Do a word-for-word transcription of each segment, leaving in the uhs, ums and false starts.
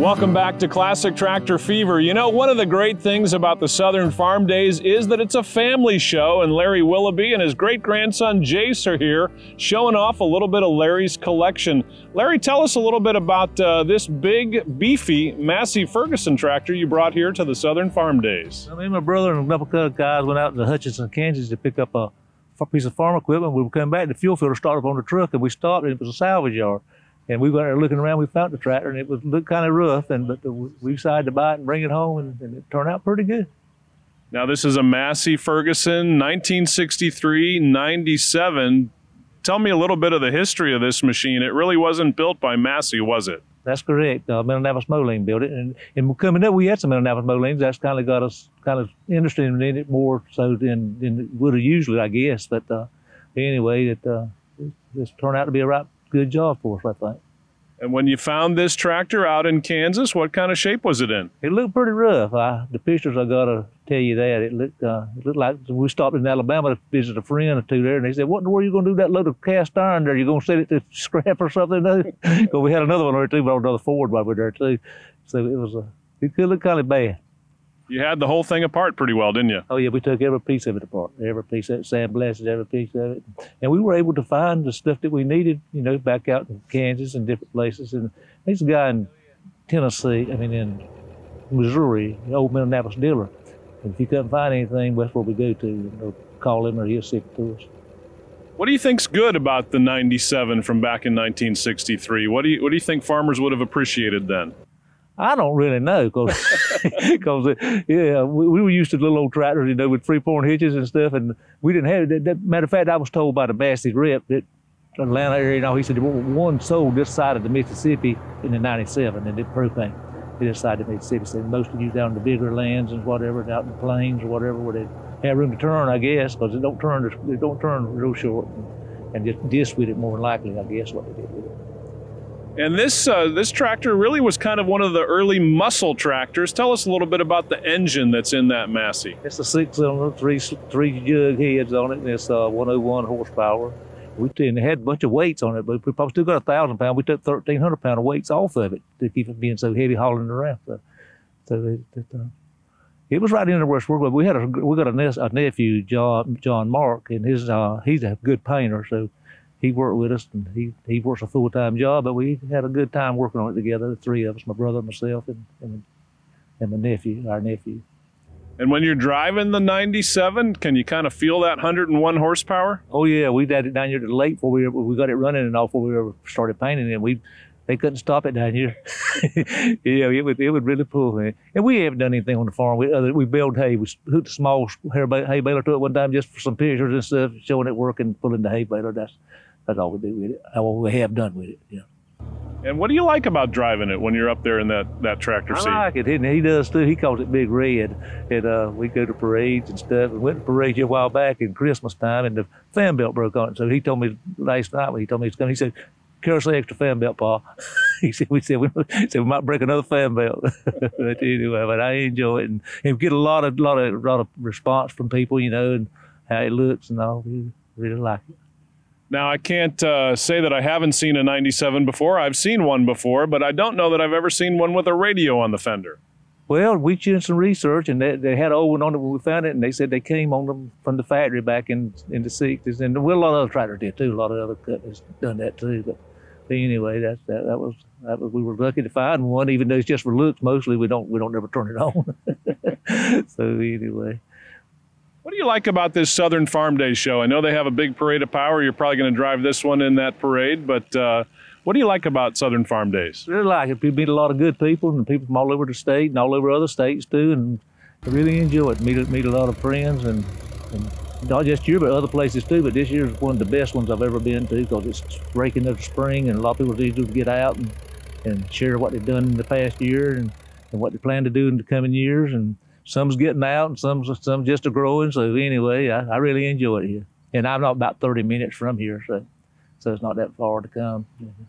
Welcome back to Classic Tractor Fever. You know, one of the great things about the Southern Farm Days is that it's a family show, and Larry Willoughby and his great-grandson Jace are here showing off a little bit of Larry's collection. Larry, tell us a little bit about uh, this big, beefy Massey Ferguson tractor you brought here to the Southern Farm Days. I mean, my brother and a couple of guys went out to Hutchinson, Kansas to pick up a piece of farm equipment. We were coming back, the fuel filter started up on the truck, and we stopped, and it was a salvage yard. And we went there looking around, we found the tractor, and it was looked kind of rough, and but the, we decided to buy it and bring it home, and, and it turned out pretty good. Now, this is a Massey Ferguson nineteen sixty-three ninety-seven. Tell me a little bit of the history of this machine. It really wasn't built by Massey, was it? That's correct. Uh, Minneapolis Moline built it, and, and coming up, we had some Minneapolis Molines. That's kind of got us kind of interested in it more so than, than it would have usually, I guess. But uh, anyway, it uh, this turned out to be a right good job for us, I think. And when you found this tractor out in Kansas, what kind of shape was it in? It looked pretty rough. I, the pictures, I gotta tell you that. It looked, uh, it looked like we stopped in Alabama to visit a friend or two there, and they said, "What in the world are you gonna do with that load of cast iron there? You gonna set it to scrap or something?" Because we had another one there too, but another Ford while we were there too. So it was a, it could look kind of bad. You had the whole thing apart pretty well, didn't you? Oh yeah, we took every piece of it apart. Every piece of it, sandblasted every piece of it. And we were able to find the stuff that we needed, you know, back out in Kansas and different places. And there's a guy in Tennessee, I mean in Missouri, the old Minneapolis dealer. And if you couldn't find anything, that's where we go to. You know, call him or he'll ship it to us. What do you think's good about the ninety-seven from back in nineteen sixty-three? What do you what do you think farmers would have appreciated then? I don't really know, because yeah, we, we were used to little old tractors, you know, with three-point hitches and stuff, and we didn't have it. That, matter of fact, I was told by the Massey rep that Atlanta area, you know, he said one sold this side of the Mississippi in the ninety-seven, and it propane. This side of the Mississippi, so most of you down in the bigger lands and whatever, out in the plains or whatever, where they have room to turn, I guess, because it don't turn, it don't turn real short, and, and just disc with it more than likely, I guess, what they did with it. And this uh, this tractor really was kind of one of the early muscle tractors. Tell us a little bit about the engine that's in that Massey. It's a six-cylinder, three three jug heads on it, and it's uh, one oh one horsepower. We and it had a bunch of weights on it, but we probably still got a thousand pound. We took thirteen hundred pound of weights off of it to keep it being so heavy hauling around. So, so it, it, uh, it was right in the worst work. But we had a we got a, ne a nephew, John John Mark, and his uh, he's a good painter, so. He worked with us, and he, he works a full-time job, but we had a good time working on it together, the three of us, my brother, myself, and, and, and my nephew, our nephew. And when you're driving the ninety-seven, can you kind of feel that one hundred and one horsepower? Oh, yeah, we had it down here to the lake before we, we got it running and all before we ever started painting it. We, they couldn't stop it down here. Yeah, it would, it would really pull, man. And we haven't done anything on the farm. We, other, we baled hay. We hooked a small hay baler to it one time just for some pictures and stuff, showing it working, pulling the hay baler. That's That's all we do with it, all we have done with it, yeah. And what do you like about driving it when you're up there in that, that tractor seat? I like it, and he does too. He calls it Big Red. And uh, we go to parades and stuff. We went to parades a while back in Christmas time, and the fan belt broke on it. So he told me last night when he told me he's coming, he said, "Carry us the extra fan belt, Pa." He said, we said we, said we might break another fan belt. But anyway, but I enjoy it, and, and we get a lot of, lot of, lot of response from people, you know, and how it looks and all. We really like it. Now, I can't uh, say that I haven't seen a ninety-seven before. I've seen one before, but I don't know that I've ever seen one with a radio on the fender. Well, we did some research, and they, they had an old one on it when we found it, and they said they came on them from the factory back in, in the sixties. And well, a lot of other tractors did, too. A lot of other companies done that, too. But, but anyway, that's, that, that, was, that was, we were lucky to find one, even though it's just for looks. Mostly, we don't, we don't ever turn it on. So anyway. What do you like about this Southern Farm Day show? I know they have a big parade of power. You're probably going to drive this one in that parade, but uh, what do you like about Southern Farm Days? I really like it. We meet a lot of good people, and people from all over the state and all over other states too, and I really enjoy it. Meet, meet a lot of friends, and, and not just here, but other places too. But this year is one of the best ones I've ever been to, because it's breaking of the spring, and a lot of people need to get out and, and share what they've done in the past year and, and what they plan to do in the coming years. And some's getting out, and some some just are growing. So anyway, I, I really enjoy it here. And I'm not about thirty minutes from here, so so it's not that far to come.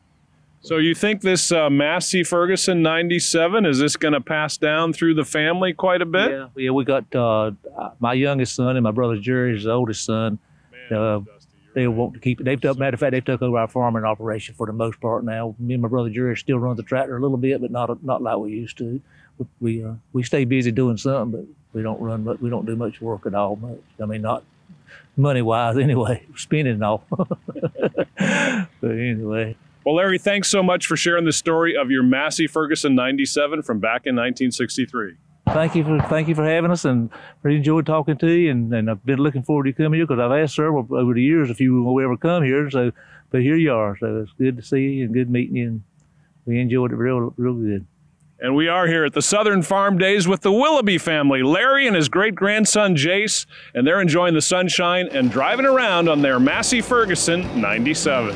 So you think this uh, Massey Ferguson ninety-seven, is this going to pass down through the family quite a bit? Yeah, yeah. We got uh, my youngest son and my brother Jerry's the oldest son. Man, uh, Dusty, they want to keep it. They've took, matter of fact, they've took over our farming operation for the most part now. Me and my brother Jerry still run the tractor a little bit, but not not like we used to. We we, uh, we stay busy doing something, but we don't run much. We don't do much work at all. Much. I mean, not money wise anyway. Spending and all. But anyway. Well, Larry, thanks so much for sharing the story of your Massey Ferguson ninety-seven from back in nineteen sixty-three. Thank you for thank you for having us, and really enjoyed talking to you. And, and I've been looking forward to coming here because I've asked several over the years if you will ever come here. So, but here you are. So it's good to see you and good meeting you. And we enjoyed it real real good. And we are here at the Southern Farm Days with the Willoughby family, Larry and his great-grandson Jace, and they're enjoying the sunshine and driving around on their Massey Ferguson ninety-seven.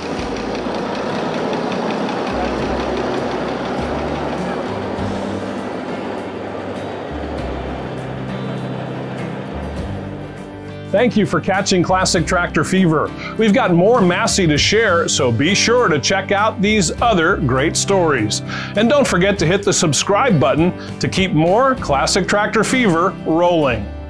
Thank you for catching Classic Tractor Fever. We've got more Massey to share, so be sure to check out these other great stories. And don't forget to hit the subscribe button to keep more Classic Tractor Fever rolling.